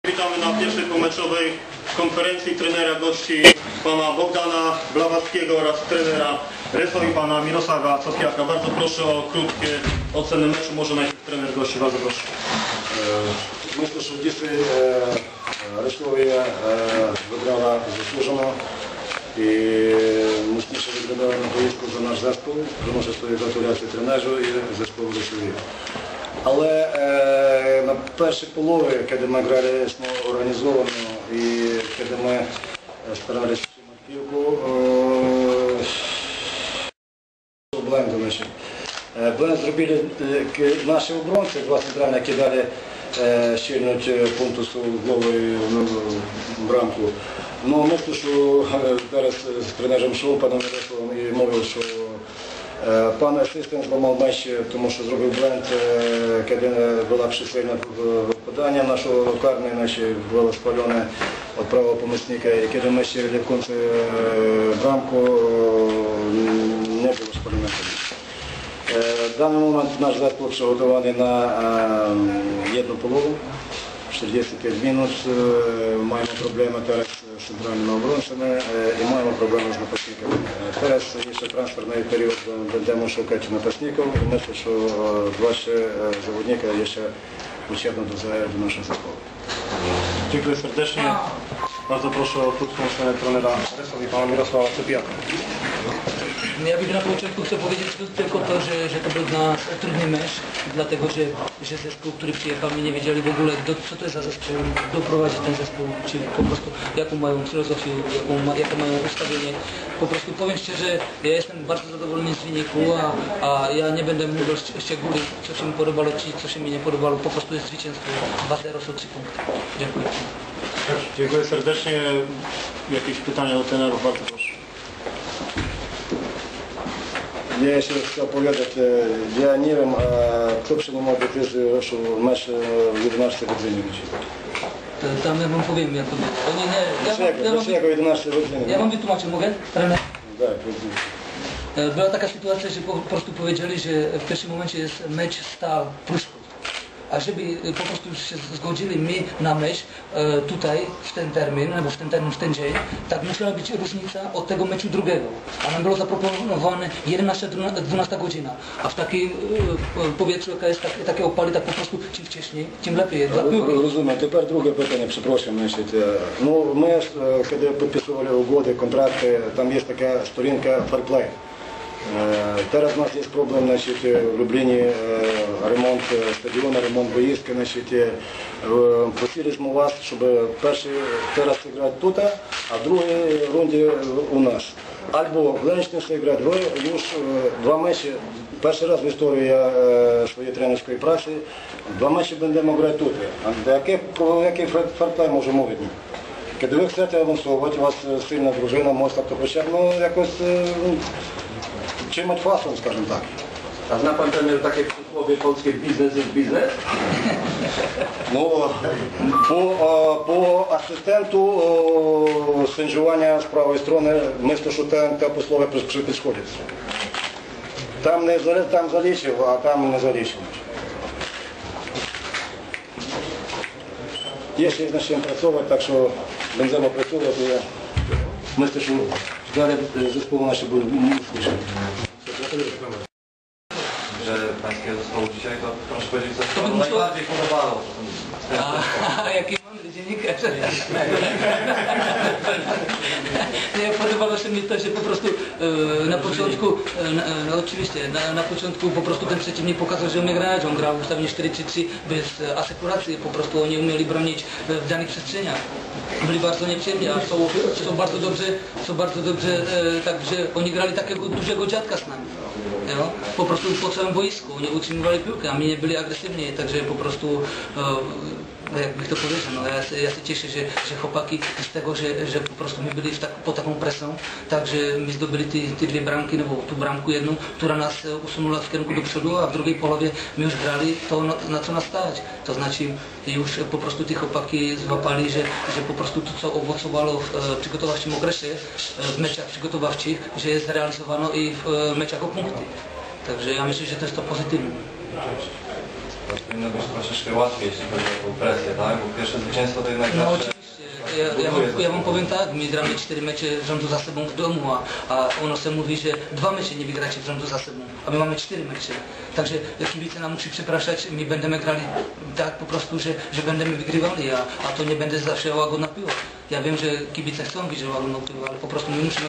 Witamy na pierwszej pomeczowej konferencji trenera gości pana Bogdana Blawackiego oraz trenera Ryso i pana Mirosława Copiaka. Bardzo proszę o krótkie oceny meczu. Może najpierw trener gości. Bardzo proszę. Myślę, że dzisiaj Rysowie wygrała zasłużona i mocniejsze wyglądało na boisku za nasz zespół. Przynoszę swoje gratulacje trenerzu i zespołu Rysowie. Ale na pierwszej połowie, kiedy my graliśmy organizowano i kiedy my staraliśmy się trzymać piłkę, błędu naszych. Błęd zrobili nasi obrońcy, dwa centralne kidali ścielnąć punktów z głowy w bramku. No myślę, że teraz z trenerem szło, panem Rysołem i mówił, że pan asystent złamał mecz, тому що зробив бленд, kiedy była przysłana podania naszego karne, nasze było spalone od prawa pomocnika i kiedy my ścierili w końcu bramku, nie było spalone. W danym moment nasz zespół przygotowany na jedną połowę, 45 minut, mamy problemy teraz z centralnymi obrońcami i mamy problemy z napastnikami. Teraz jeszcze transferny period, będziemy szukać napastników i myślę, że dwa zawodnika jeszcze potrzebne do naszego zespołu. Dziękuję serdecznie. Bardzo proszę o krótką ocenę trenera Ryso i pana Mirosława Copiaka. Ja bym na początku chcę powiedzieć tylko to, że to był dla nas trudny mecz, dlatego że zespół, który przyjechał, my nie wiedzieli w ogóle, co to jest za zespół, doprowadzi ten zespół, czyli po prostu jaką mają filozofię, jakie mają ustawienie. Po prostu powiem szczerze, ja jestem bardzo zadowolony z wyniku, a ja nie będę mówił szczegółów, co się mi podobało, czy co się mi nie podobało, po prostu jest zwycięstwo 2-0, są 3 punkty. Dziękuję. Dziękuję serdecznie. Jakieś pytania do trenerów? Bardzo proszę. Я jeszcze chcę powiedzieć, ja nie wiem, kto przyjmował decyzję, że mecz w 11 godzinie dzisiaj. Tam ja wam powiem, jak to było. Dlaczego 11 godziny? Ja wam wytłumaczę, mogę? Trener? Tak, Była taka sytuacja, że po prostu powiedzieli, że w pierwszym momencie jest mecz Stal Pruszków. A żeby po prostu się zgodzili my na mecz tutaj w ten termin, albo w ten dzień, tak musiała być różnica od tego meczu drugiego. A nam było zaproponowane 11-12 godzina. A w takiej powietrzu, jaka jest takie opali, tak po prostu czym wcześniej, tym lepiej. Rozumiem. Тепер друге питання, przepraszam. Ну, ми, kiedy підписували угоди, контракти, там є така сторінка fair play. Teraz u nas jest problem w Lublinie, remont stadionu, remont boiska. Prosiliśmy was, żeby pierwszy teraz grać tutaj, a w drugiej rundzie u nas. Albo w Lęcznicy grać wy, już 2 mecze, pierwszy raz w historii swojej trenerskiej pracy, 2 mecze będziemy grać tutaj. A jaki fair play może mówić? Kiedy wy chcecie awansować, u was silna drużyna, mocna, to potrzebno jakoś trzymać fason, скажем tak. A zna pan trener takie przysłowie polskie biznes jest biznes? No, po asystentu sędziowania z prawej strony myślę, że te posłowie przychodzi. Tam zaliczył, a tam nie zaliczył. Jeszcze jest na czym pracować, tak że będziemy pracować. Myślę, że dalej zespołu nasze były usłyszeć. Że pańskiego zespołu dzisiaj, to proszę powiedzieć, co panu najbardziej podobało. A jaki mądry dziennikarz. Nie, podobało się mi to, że po prostu na początku, no oczywiście, na początku po prostu ten przeciwnik pokazał, że umie grać, on grał w ustawieniu 4-3-3 bez asekuracji, po prostu oni umieli bronić w danych przestrzeniach. Byli bardzo nieprzyjemni, a są bardzo dobrze, także oni grali takiego dużego dziadka z nami. No, po prostu po całym boisku, oni utrzymywali piłkę, a my nie byli agresywni, także po prostu jakby to powiedział, no, ja się cieszę, że chłopaki z tego, że po prostu my byli pod taką presją, także my zdobyli te 2 bramki, no bo tu bramkę jedną, która nas usunęła w kierunku do przodu, a w drugiej połowie my już grali to, na co nas stać. To znaczy już po prostu te chłopaki złapali, że po prostu to, co owocowało w przygotowawczym okresie, w meczach przygotowawczych, że jest zrealizowano i w meczach o punkty. Także ja myślę, że to jest to pozytywne. To powinno być troszeczkę łatwiej, jeśli chodzi o tą presję, tak? Bo pierwsze zwycięstwo to jednak No zawsze... oczywiście. Ja wam powiem tak, my gramy 4 mecze rządu za sobą w domu, a ono se mówi, że 2 mecze nie wygracie w rządu za sobą, a my mamy 4 mecze. Także kibice nam musi przepraszać, my będziemy grali tak po prostu, że będziemy wygrywali, a to nie będzie zawsze łagodna piła. Ja wiem, że kibice chcą widzieć łagodną piłę, ale po prostu my musimy